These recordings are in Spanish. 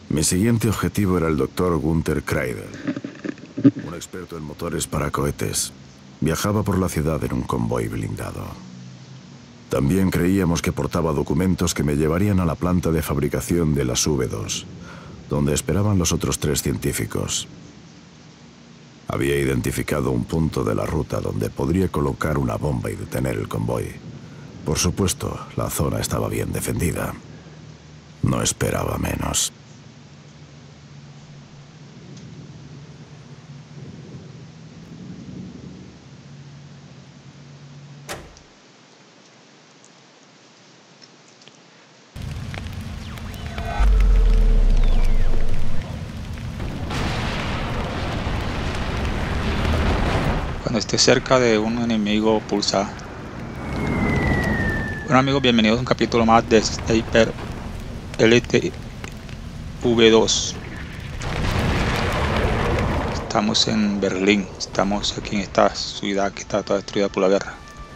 Mi siguiente objetivo era el Dr. Gunther Kreidel, un experto en motores para cohetes. Viajaba por la ciudad en un convoy blindado. También creíamos que portaba documentos que me llevarían a la planta de fabricación de las V2, donde esperaban los otros 3 científicos. Había identificado un punto de la ruta donde podría colocar una bomba y detener el convoy. Por supuesto, la zona estaba bien defendida. No esperaba menos. Cuando esté cerca de un enemigo, pulsa. Bueno, amigos, bienvenidos a un capítulo más de Sniper Elite V2. Estamos en Berlín. Estamos aquí en esta ciudad que está toda destruida por la guerra.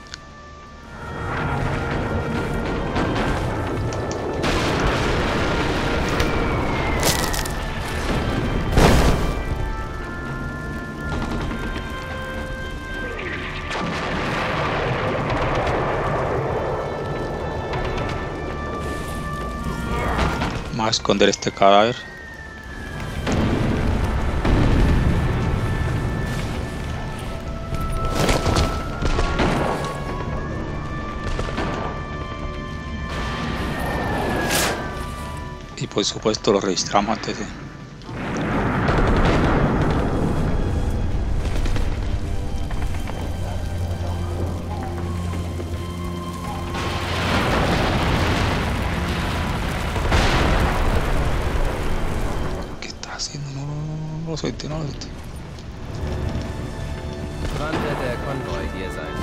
Vamos a esconder este cadáver. Y por supuesto lo registramos antes de... ¿Qué está haciendo? No lo suelte, no lo suelte. Wann wird der Konvoi hier sein?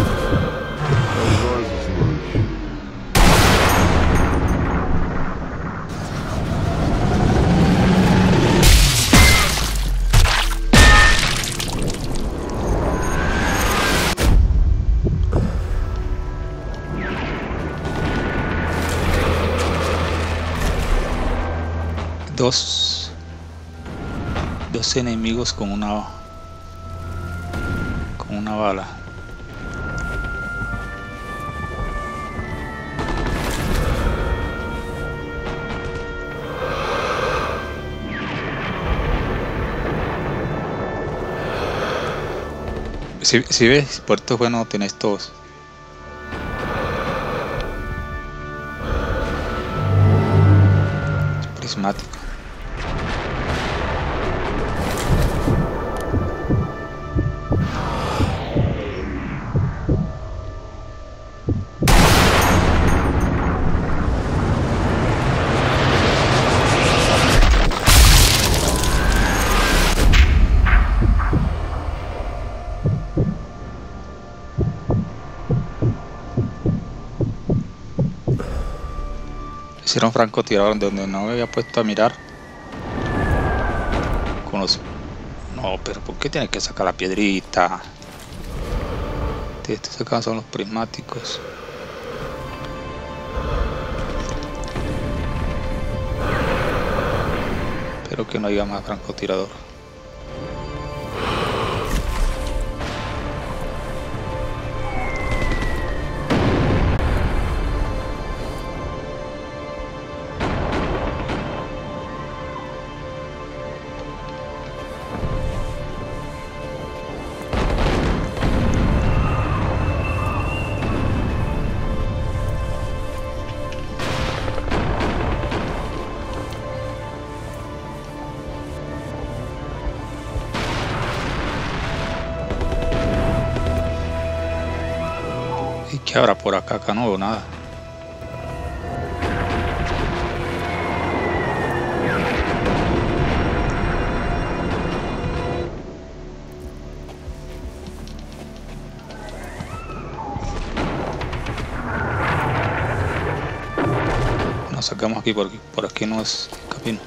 Dos enemigos con una bala. Si ves, puerto es bueno tener estos prismáticos. Hicieron francotirador donde no me había puesto a mirar con los... No, pero ¿por qué tiene que sacar la piedrita? Estos acá son los prismáticos. Espero que no haya más francotirador. ¿Y qué habrá por acá? Acá no veo nada. Nos sacamos aquí por aquí no es camino.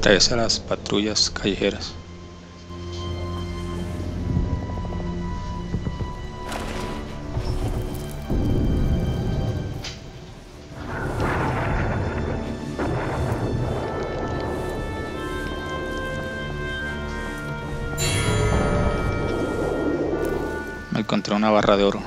traerse a las patrullas callejeras. Me encontré una barra de oro.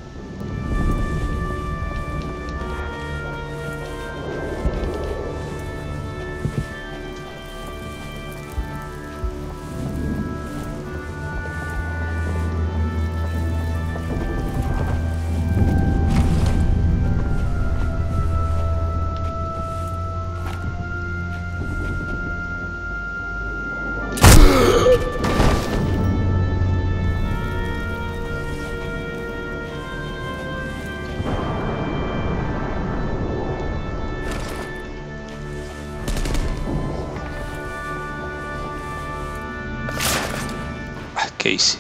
¿Qué hice?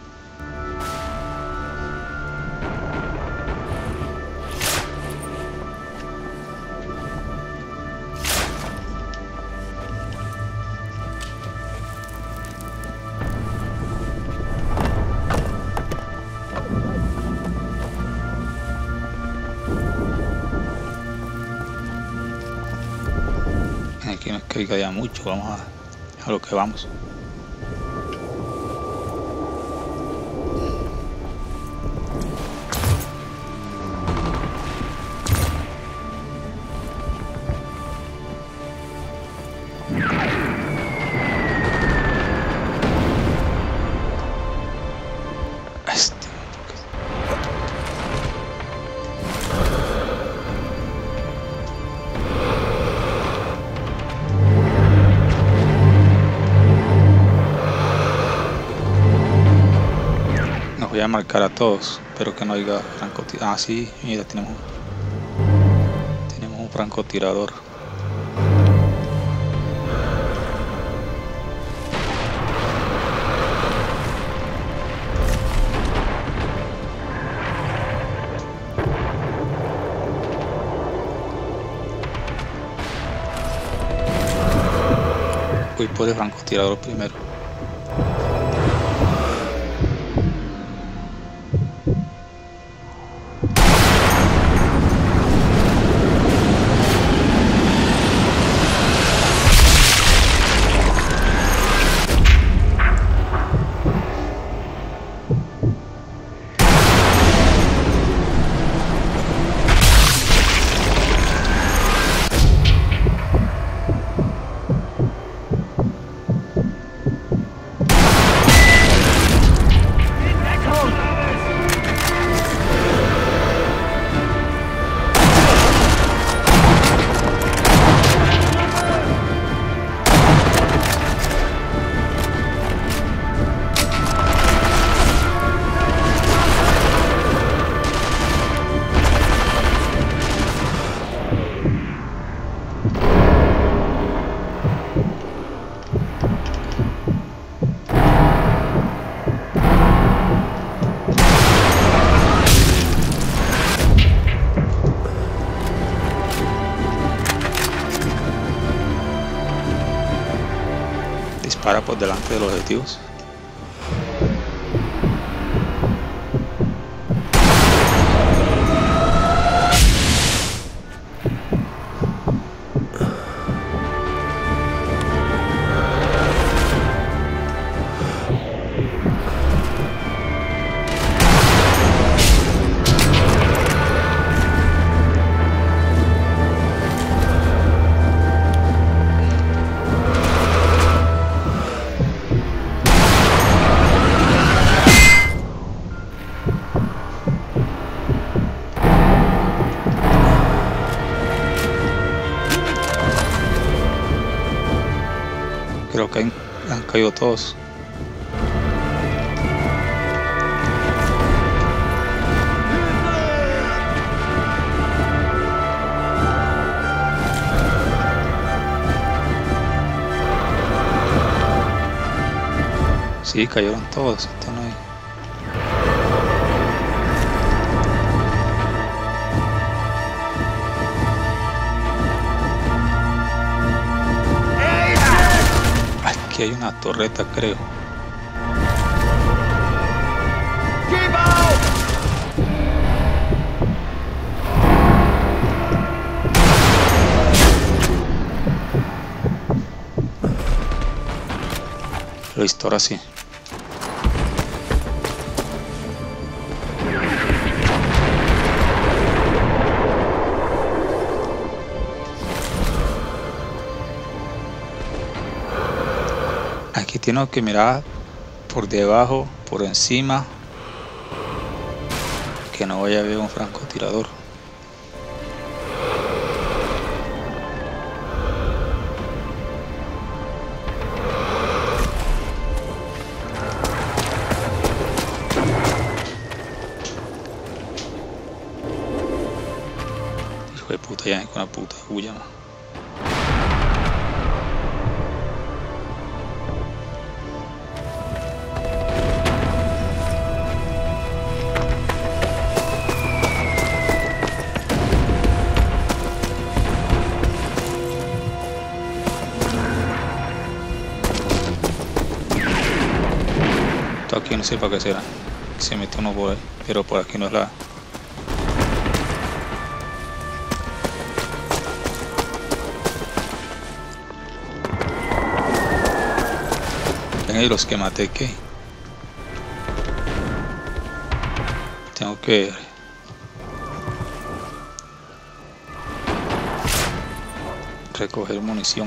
Aquí no es que haya mucho, vamos a lo que vamos. Voy a marcar a todos, pero que no haya francotirador. Ah, sí, mira, tenemos un francotirador. Voy por el francotirador primero. Dispara por delante de los objetivos. Creo que han caído todos. Sí, cayeron todos. Esto no hay. Aquí hay una torreta, creo. Listo, ahora sí. Aquí tengo que mirar por debajo, por encima, que no vaya a ver un francotirador. Hijo de puta, ya con la puta bulla, man. Aquí no sé para qué será. Se mete uno por ahí, pero por aquí no es la. Ven ahí los que maté, ¿qué? Tengo que recoger munición.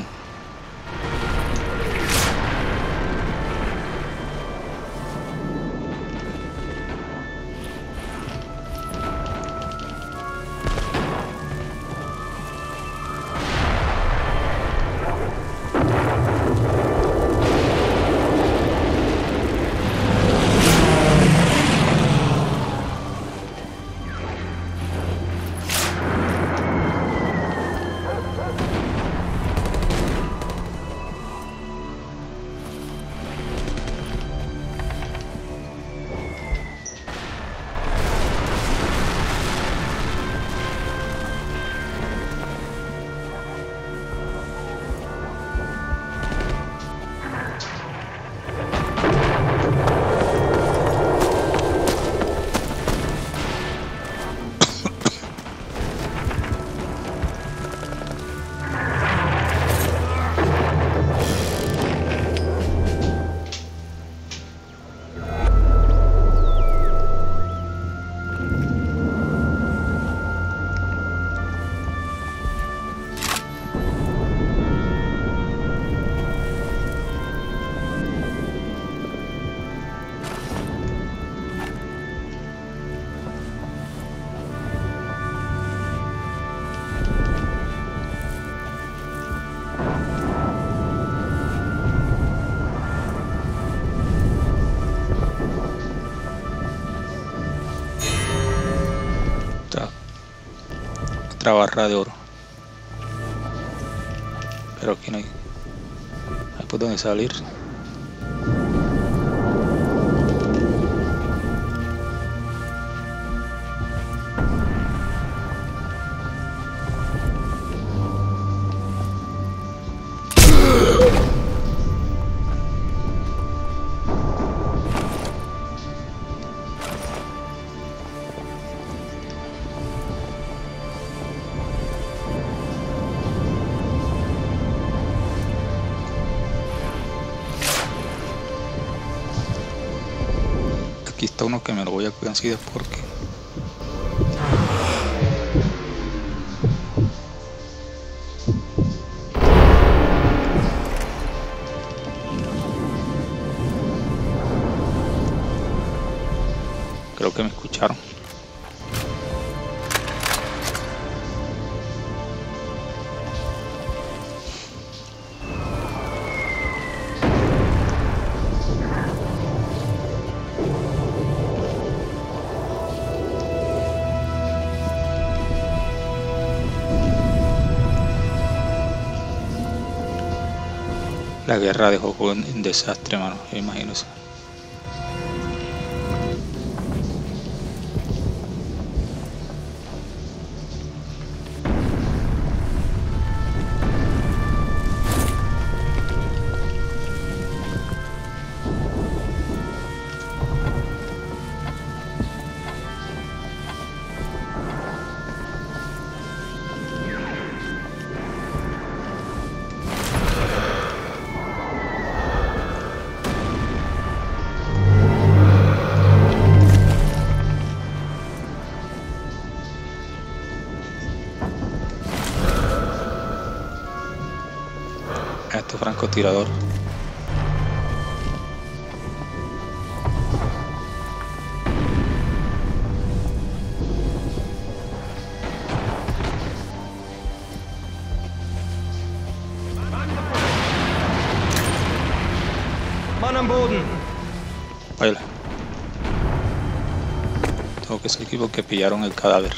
Otra barra de oro, pero aquí no hay por dónde salir. Aquí está uno que me lo voy a conseguir porque creo que me escucharon. La guerra dejó un desastre, mano, me imagino eso. francotirador. Mann am Boden. Baila. Tengo que ser equipo que pillaron el cadáver.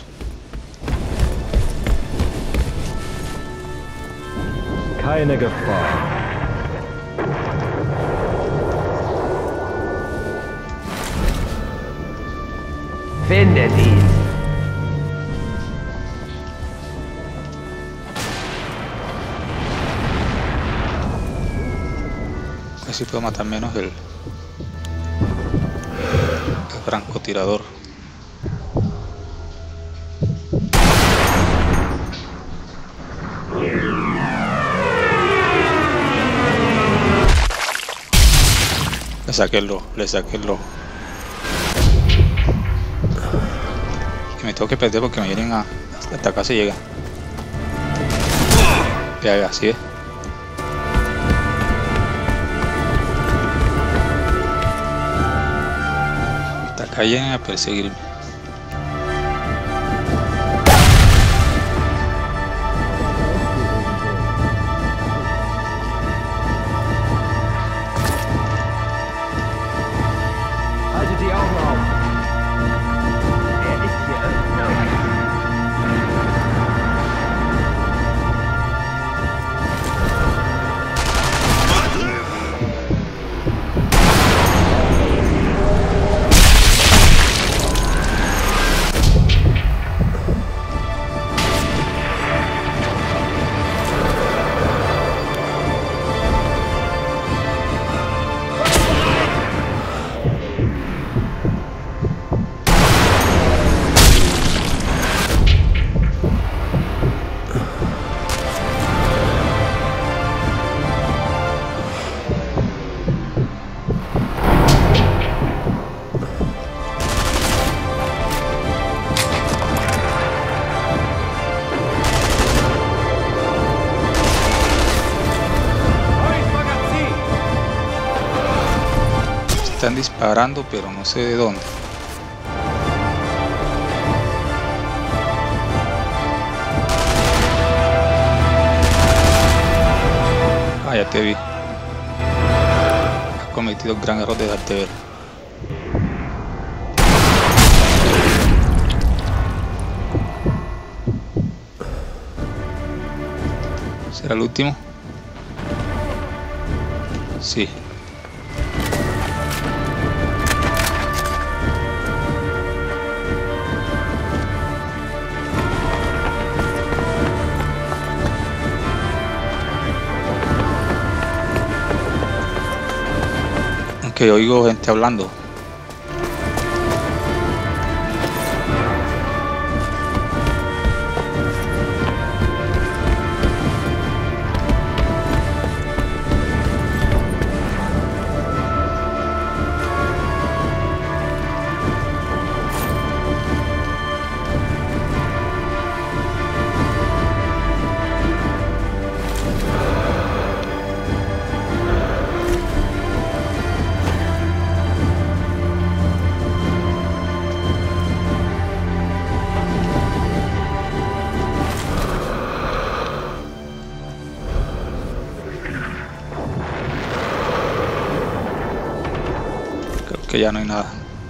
Keine Gefahr. Findet ihn. Así puedo matar menos el francotirador. Le saqué el rojo. Que me tengo que perder porque me vienen hasta acá se llega. Ya, así es. Hasta acá llegan a perseguirme. Haltet die Augen auf. Er ist hier irgendwo. Están disparando, pero no sé de dónde. Ah, ya te vi. Has cometido el gran error de darte ver. ¿Será el último? Sí. Que oigo gente hablando. Que ya no hay nada.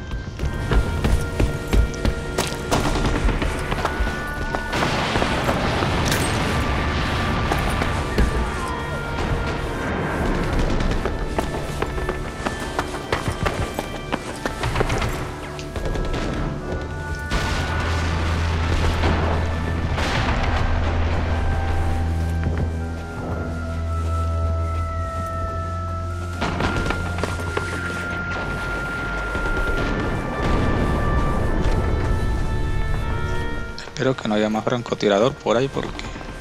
Espero que no haya más francotirador por ahí porque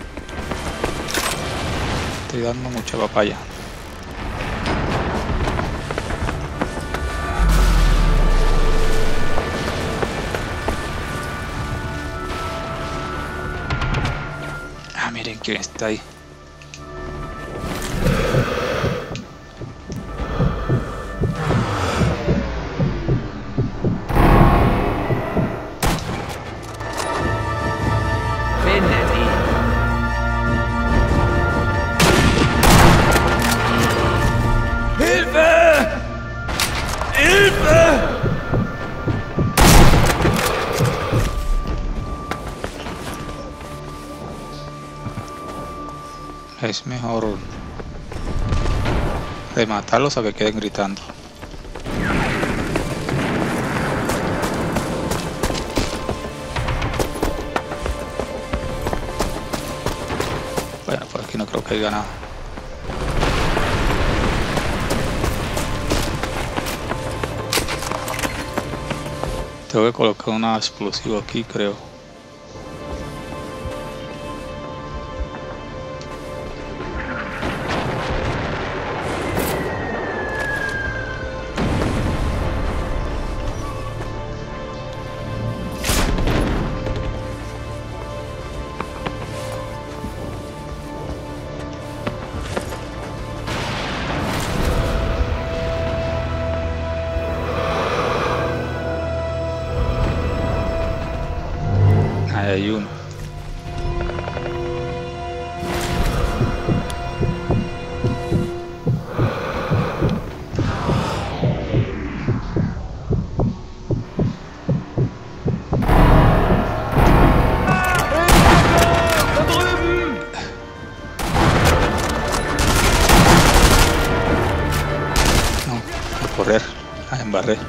estoy dando mucha papaya. Ah, miren quién está ahí. Es mejor rematarlos a que queden gritando. Bueno, por aquí no creo que haya nada. Tengo que colocar una explosivo aquí, creo. Hay uno. No, a correr, a embarré.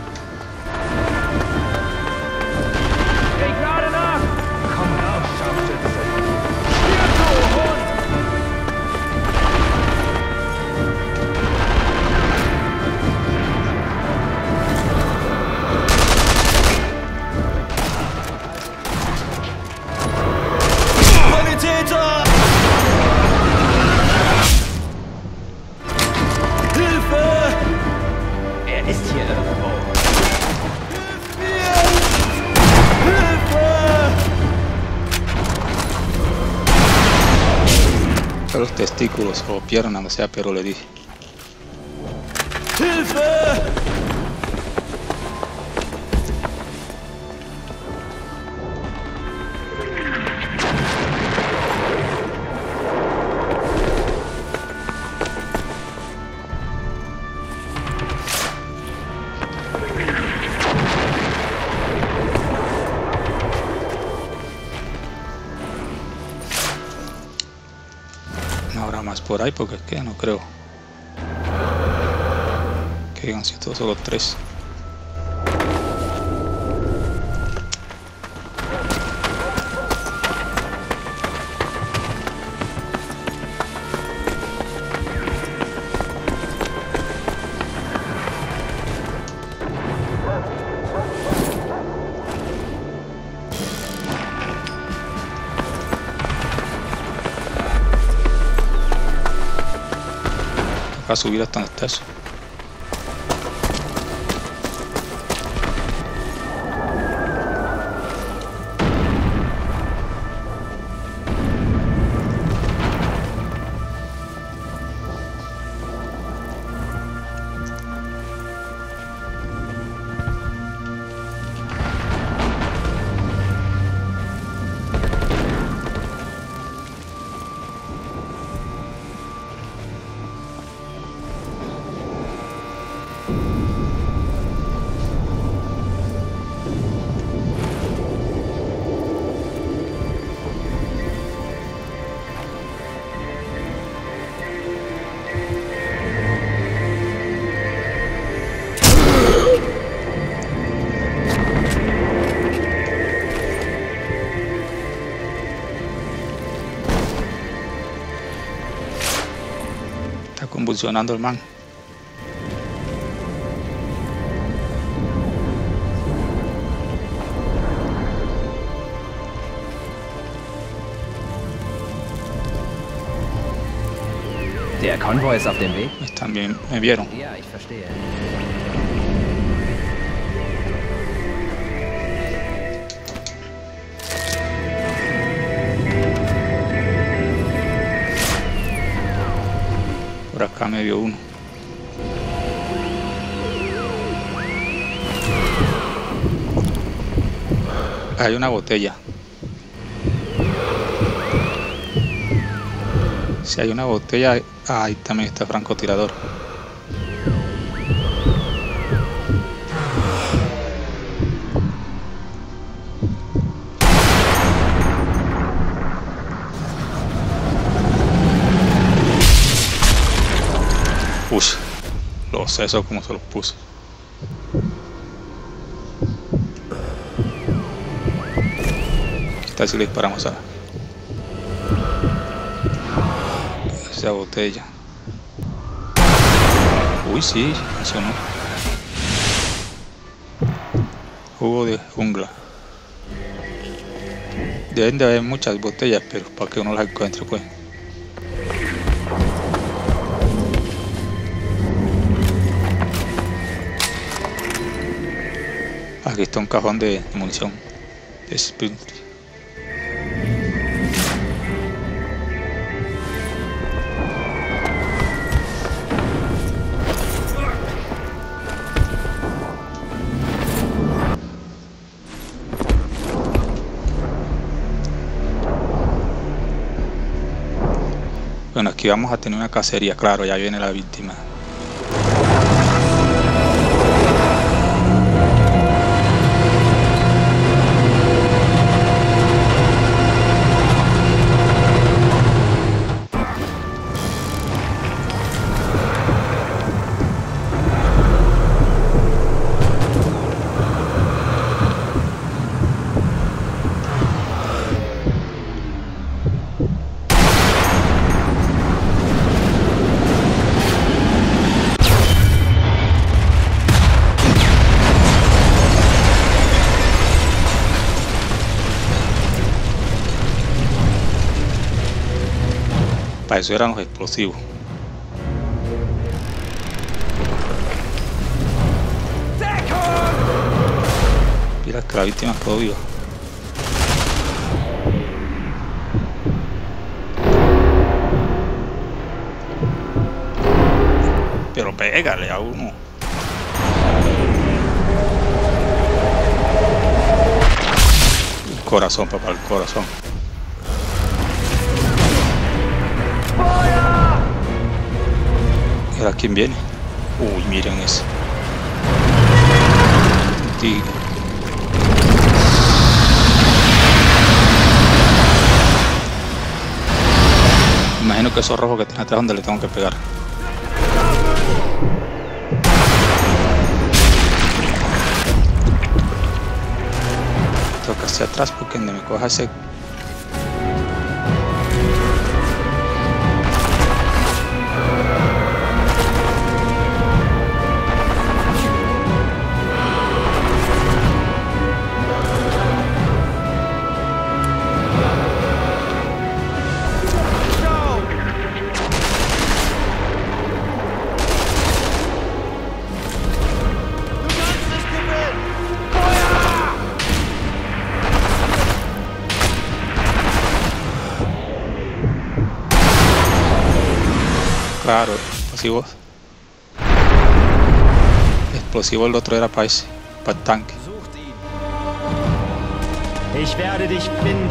Los testículos o piernas, no sea, pero le dije. No habrá más por ahí porque es que no creo que hayan sido solo 3. A subir hasta donde está eso. Está convulsionando el man. Der Konvoi ist auf dem Weg? También me vieron. Ja, ich verstehe. Por acá me vio uno. Hay una botella. Si hay una botella, ahí también está francotirador. sea, eso como se los puso. ¿Qué tal si le disparamos a esa botella? Uy, sí, funcionó. Jugo de jungla. Deben de haber muchas botellas, pero para que uno las encuentre, pues. Aquí está un cajón de munición de Sprint. Bueno, aquí vamos a tener una cacería, claro, ya viene la víctima. Para eso eran los explosivos. Mira que la víctima quedó viva. Pero pégale a uno. El corazón, papá, el corazón. ¿Y ahora quién viene? Uy, miren ese. Un tigre. Imagino que esos rojos que tiene atrás donde le tengo que pegar. Tengo que hacia atrás porque donde me coja ese. Claro, explosivos. Explosivo el otro era para ese, para el tanque. Ich werde dich finden.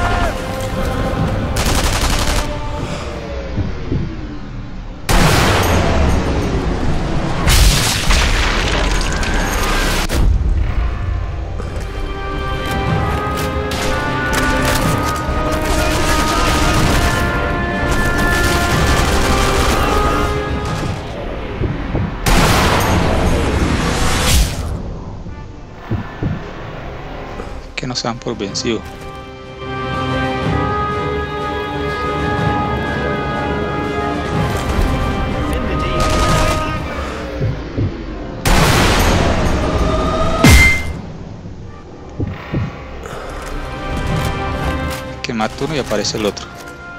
Que no se dan por vencidos. Que mata uno y aparece el otro.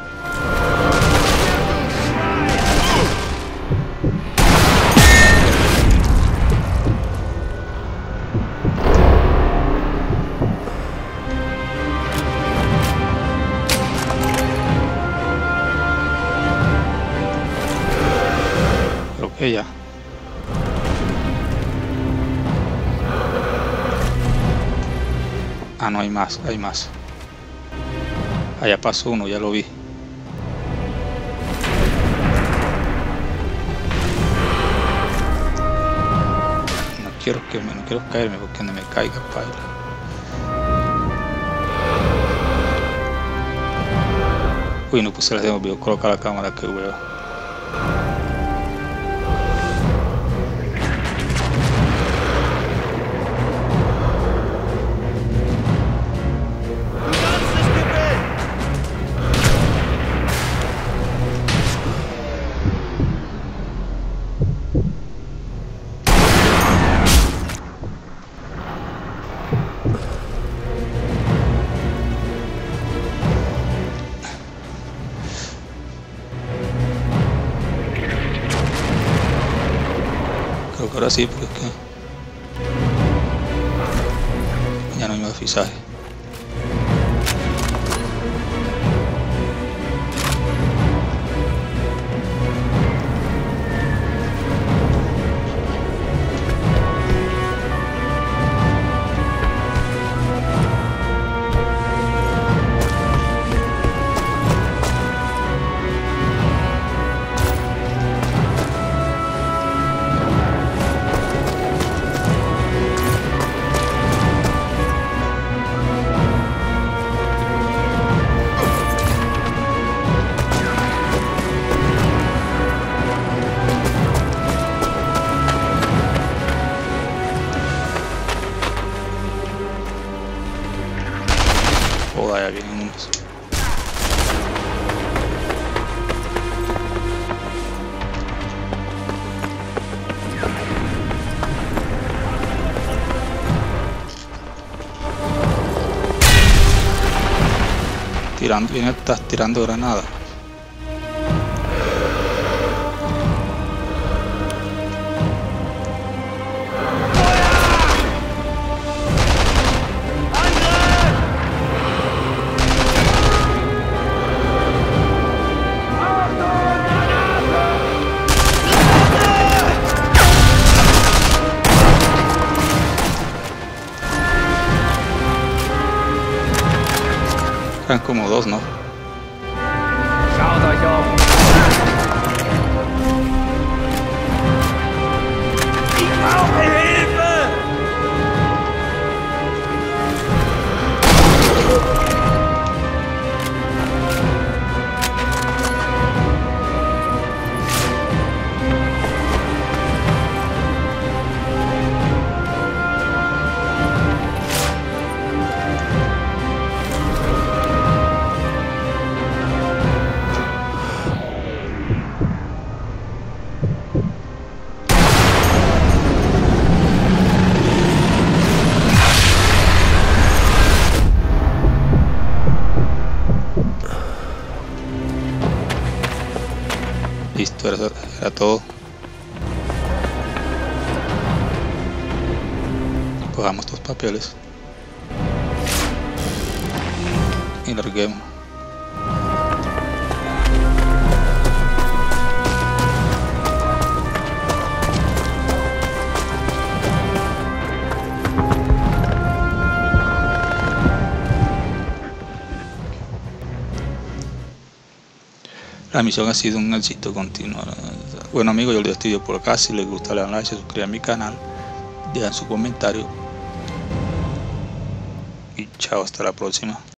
Ella. Ah, no, hay más, hay más. Allá pasó uno, ya lo vi. No quiero caerme porque no me caiga, paila. Uy, no puse la de olvidó colocar la cámara, que huevo. Ahora sí, porque es que ya no hay más fisaje. Joder, ya vienen unos. Estás tirando granada. Eran como dos, ¿no? Schaut euch um! Ich brauche Hilfe! Listo, era todo. Cojamos estos papeles y larguemos. La misión ha sido un éxito continuo. Bueno amigos, yo les despido por acá. Si les gusta, le dan like, se suscriban a mi canal, dejan su comentario y chao, hasta la próxima.